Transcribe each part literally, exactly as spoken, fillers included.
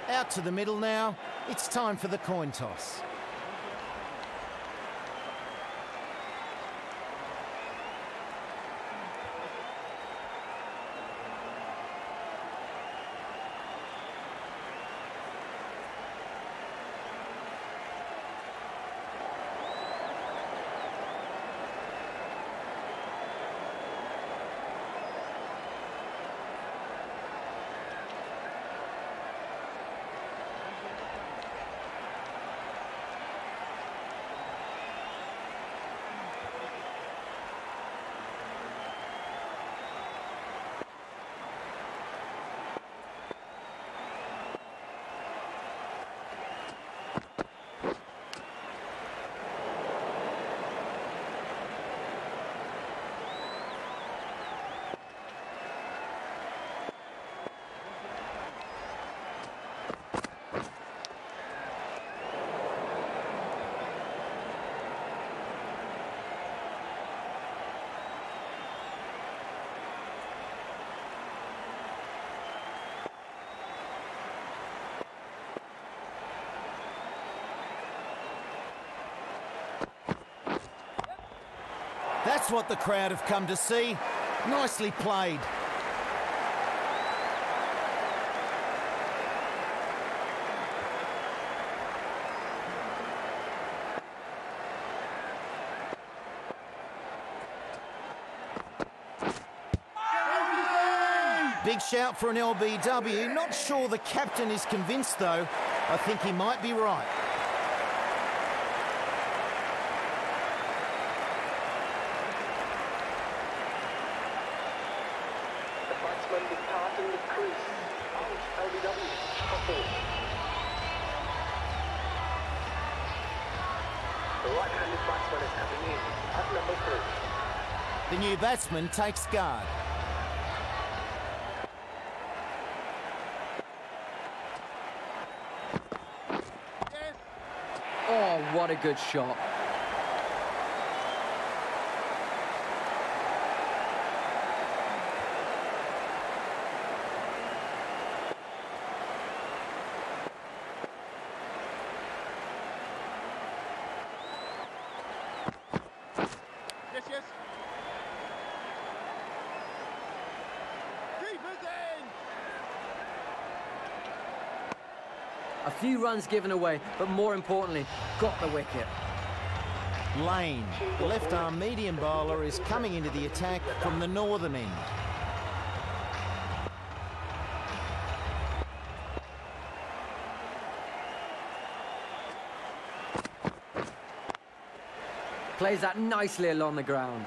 Out to the middle now. It's time for the coin toss. That's what the crowd have come to see. Nicely played. Big shout for an L B W. Not sure the captain is convinced, though. I think he might be right. Departing the crease. Out, L B W. Couple. The right-handed batsman is coming in at number three. The new batsman takes guard. Oh, what a good shot. Yes, yes. Keep it in! A few runs given away, but more importantly, got the wicket. Lane, the left-arm medium bowler, is coming into the attack from the northern end. Plays that nicely along the ground.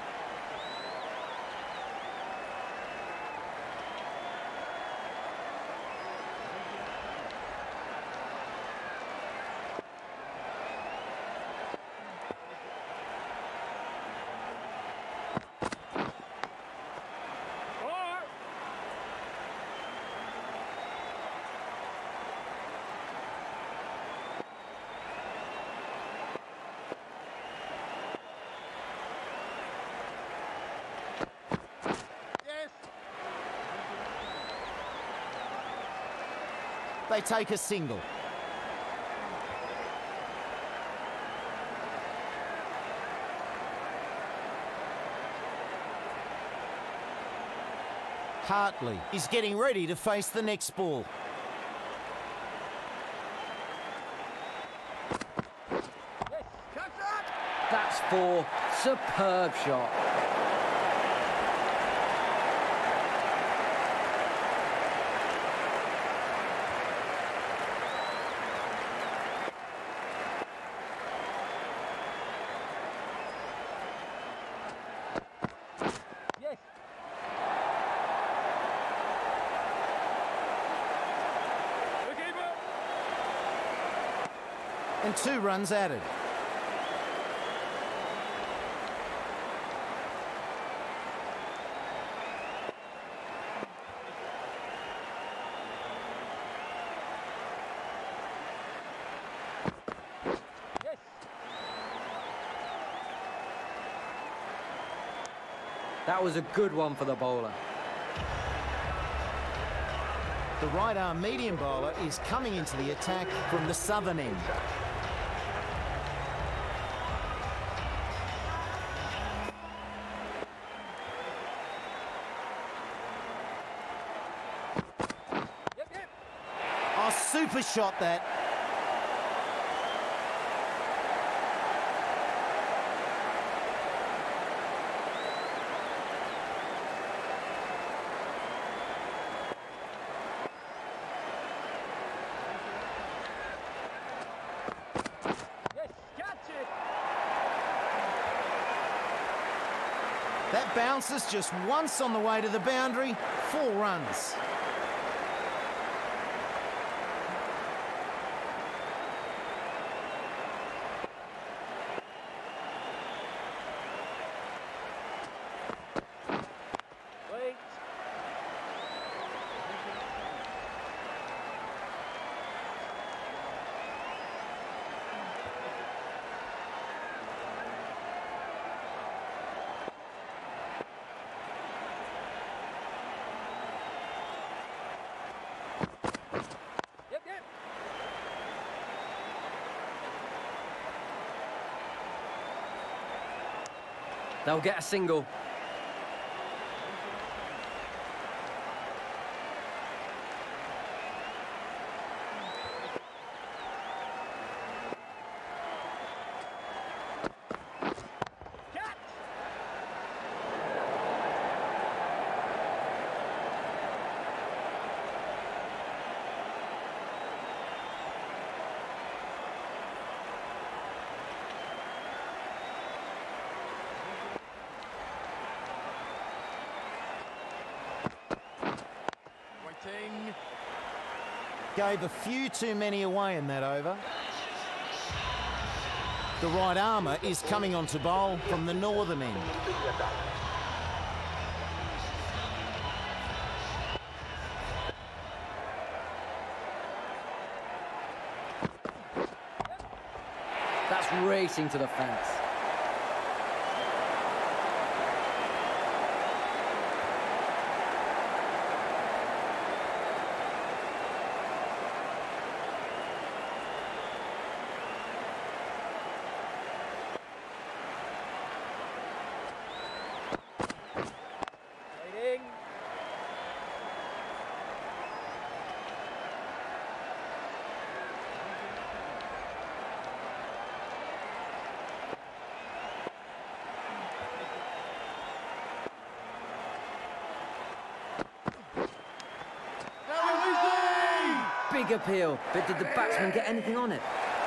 They take a single. Hartley is getting ready to face the next ball. That's four. Superb shot. And two runs added. Yes. That was a good one for the bowler. The right arm medium bowler is coming into the attack from the southern end. Yep, yep. Oh, super shot that. That bounces just once on the way to the boundary, four runs. Wait. Yep, yep. They'll get a single. Gave a few too many away in that over. The right armour is coming on to bowl from the northern end. That's racing to the fence. Big appeal, but did the batsman get anything on it?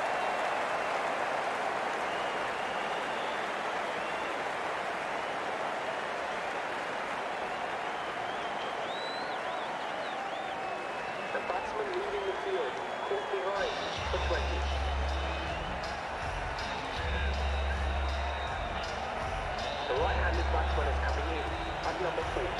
The batsman leading the field, caught behind for twenty. The right-handed batsman is coming in at number four.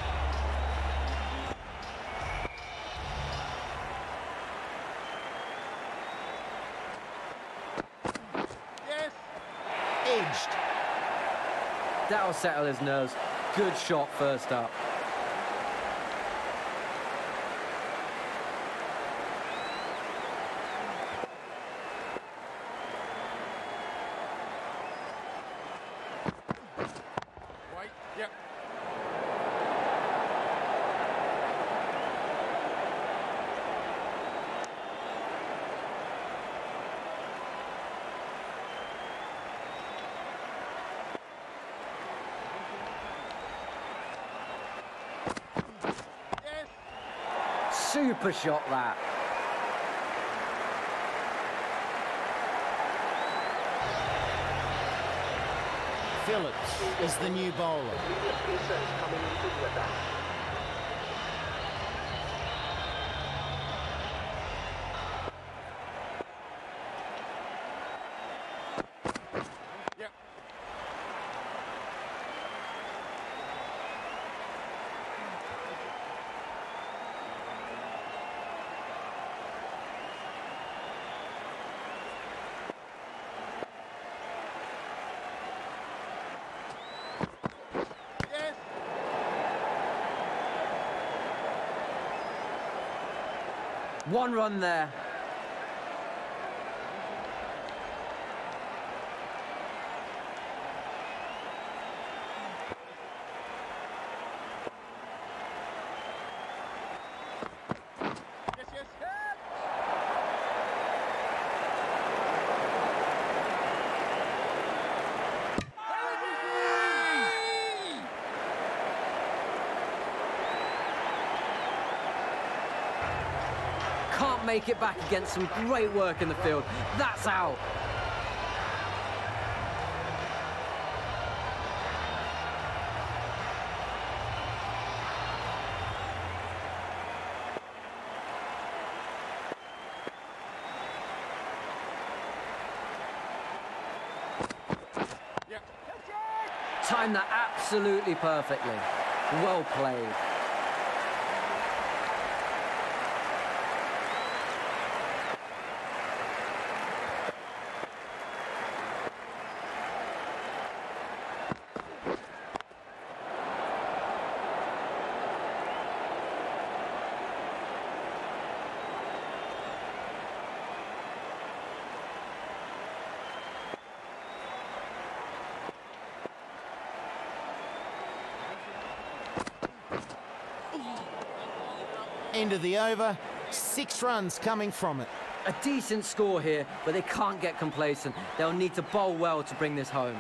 Edged. That'll settle his nerves. Good shot first up. Right, yep. Super shot that. Phillips is the new bowler. Immediate pacer is coming into the attack. Yep. One run there. Yes, yes. Can't make it back against some great work in the field. That's out. Yeah. Timed that absolutely perfectly. Well played. End of the over, six runs coming from it. A decent score here, but they can't get complacent. They'll need to bowl well to bring this home.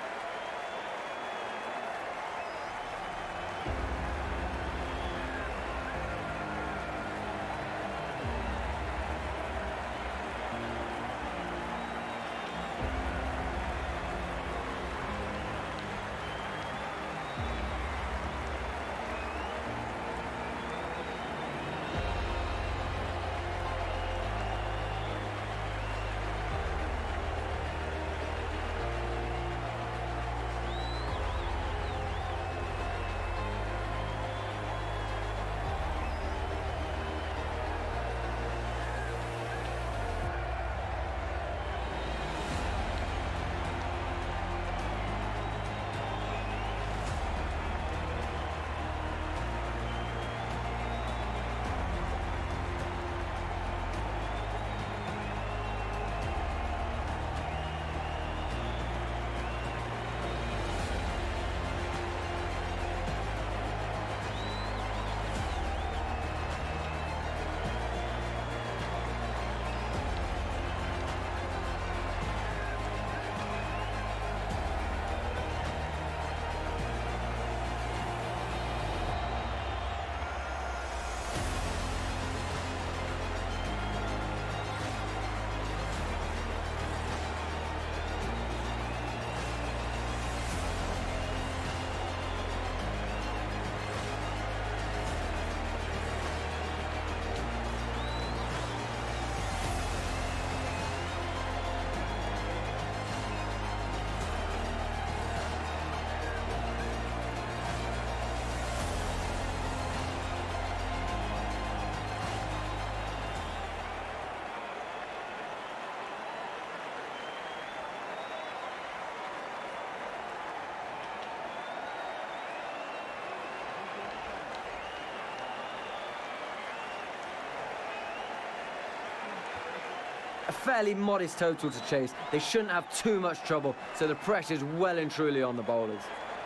A fairly modest total to chase. They shouldn't have too much trouble, so the pressure's well and truly on the bowlers.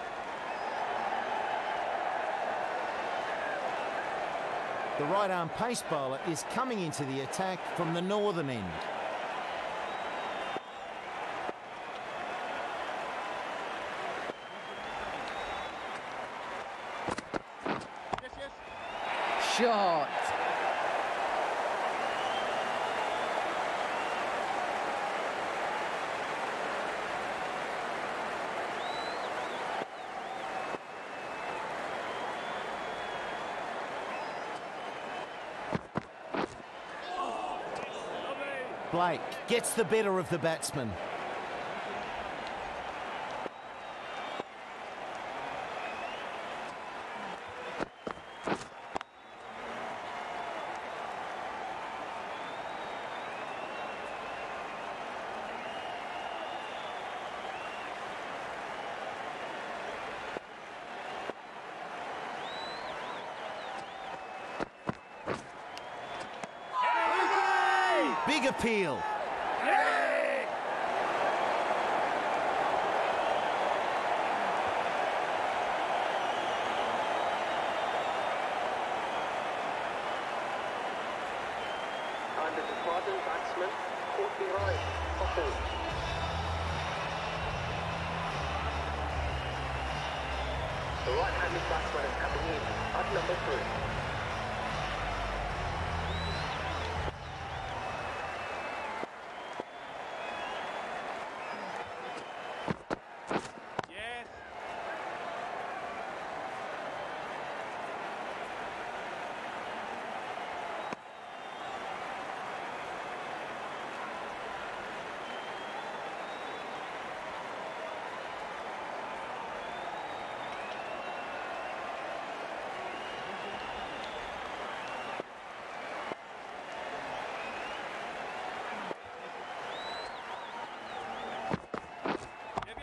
The right-arm pace bowler is coming into the attack from the northern end. Yes, yes. Shot. Blake gets the better of the batsman. Big appeal. And the departing batsman caught behind for four. The right-handed batsman is coming in at number three. Yes. Yep,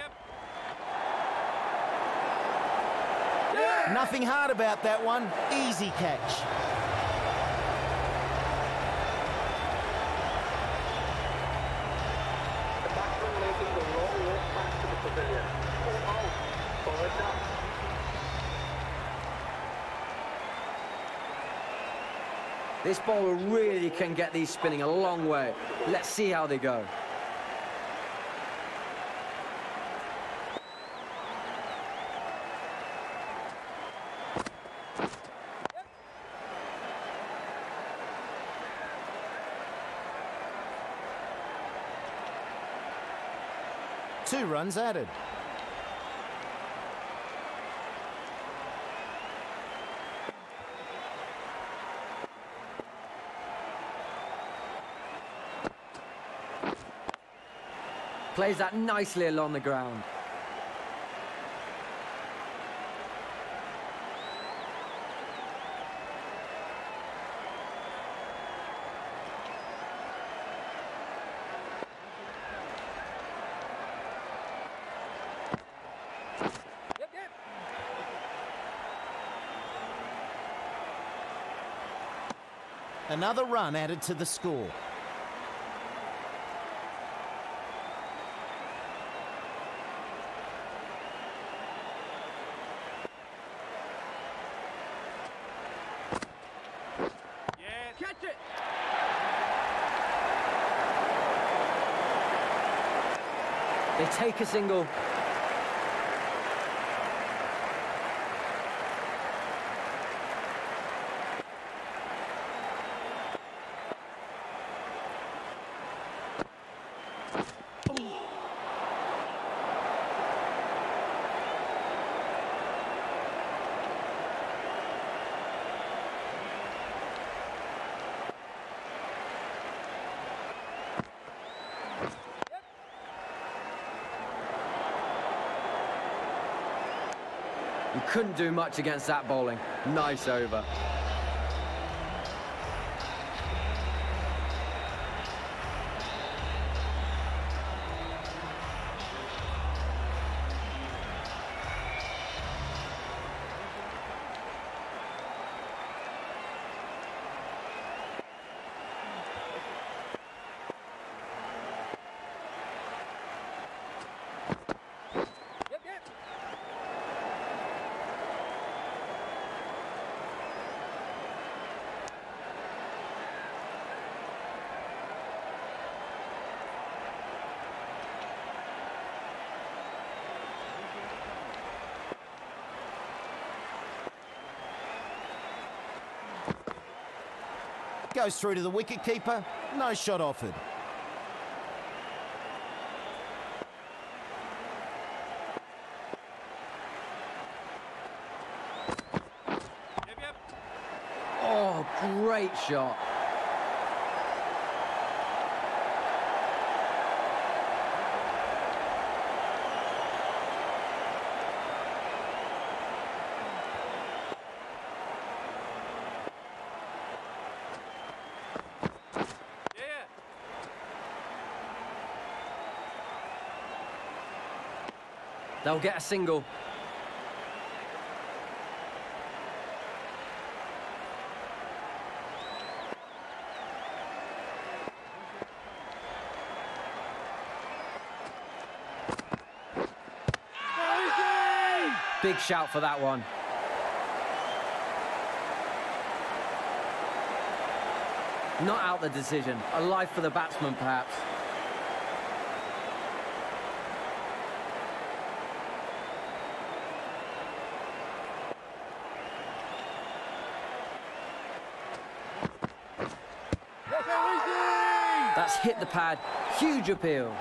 yep. Nothing hard about that one. Easy catch. The batsman making the long walk back to the pavilion. All out for a duck. This bowler really can get these spinning a long way. Let's see how they go. Two runs added. Plays that nicely along the ground. Yep, yep. Another run added to the score. Yes. Catch it. They take a single. You couldn't do much against that bowling. Nice over. Yep, yep. Goes through to the wicketkeeper. No shot offered. Yep, yep. Oh, great shot. Yeah. They'll get a single. Big shout for that one. Not out the decision. A life for the batsman, perhaps. That's hit the pad. Huge appeal.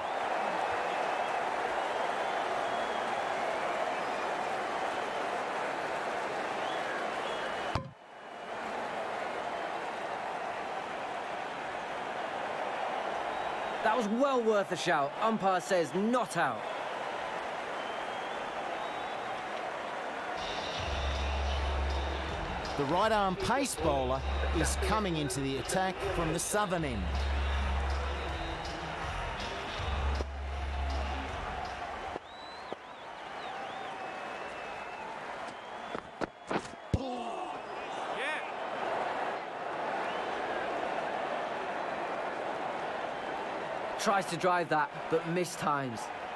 That was well worth a shout. Umpire says not out. The right-arm pace bowler is coming into the attack from the southern end. Tries to drive that, but missed times.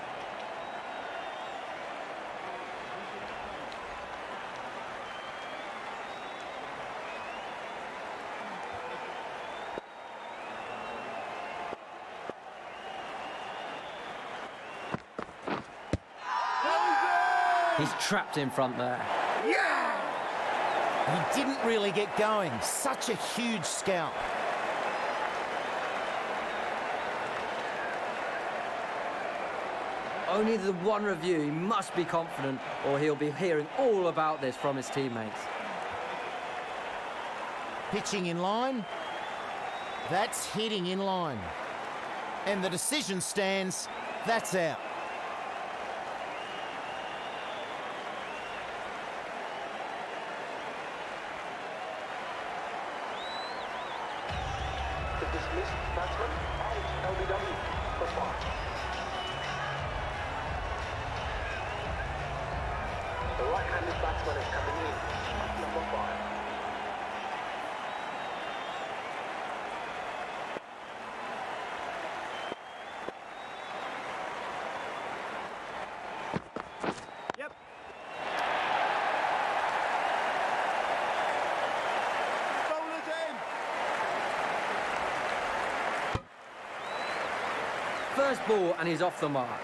He's trapped in front there. He didn't really get going. Such a huge scalp. Only the one review. He must be confident, or he'll be hearing all about this from his teammates. Pitching in line. That's hitting in line. And the decision stands. That's out. The dismissed batsman, out, L B W, for five. The right-handed batsman is coming in at number five. Yep. Bowler's in. First ball, and he's off the mark.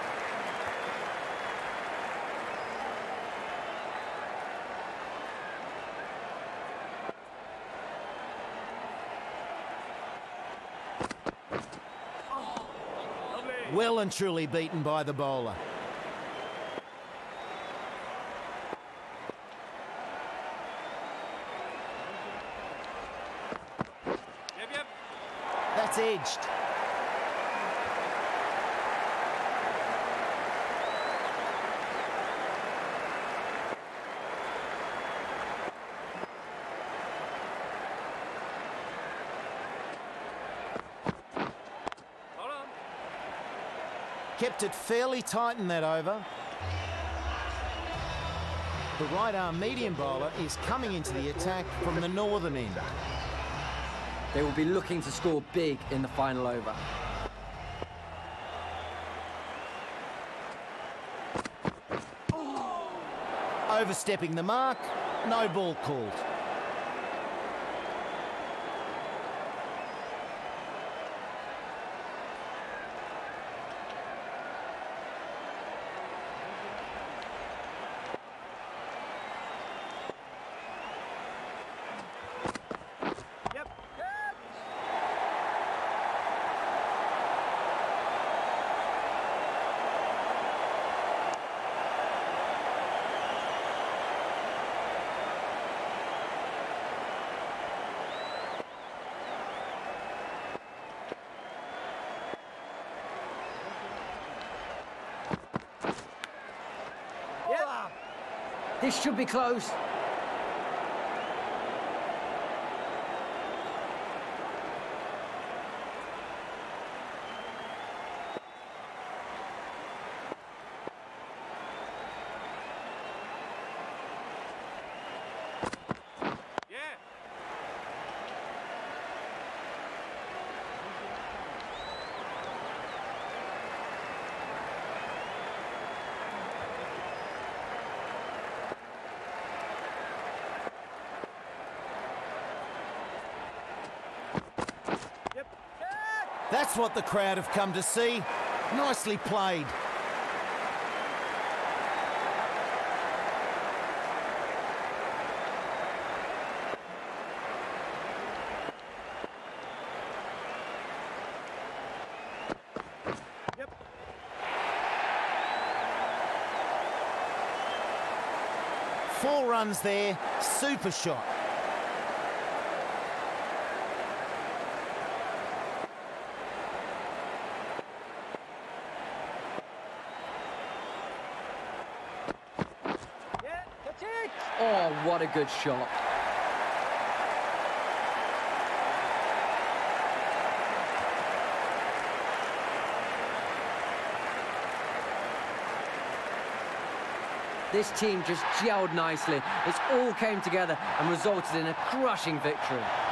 Well and truly beaten by the bowler. Yep, yep. That's edged. Hold on. Kept it fairly tight in that over. The right-arm medium bowler is coming into the attack from the northern end. They will be looking to score big in the final over. Overstepping the mark, no ball called. Yep. Yep. This should be close. Yeah. That's what the crowd have come to see. Nicely played. Yep. Four runs there, super shot. Yeah, that's it. Oh, what a good shot. This team just gelled nicely. It all came together and resulted in a crushing victory.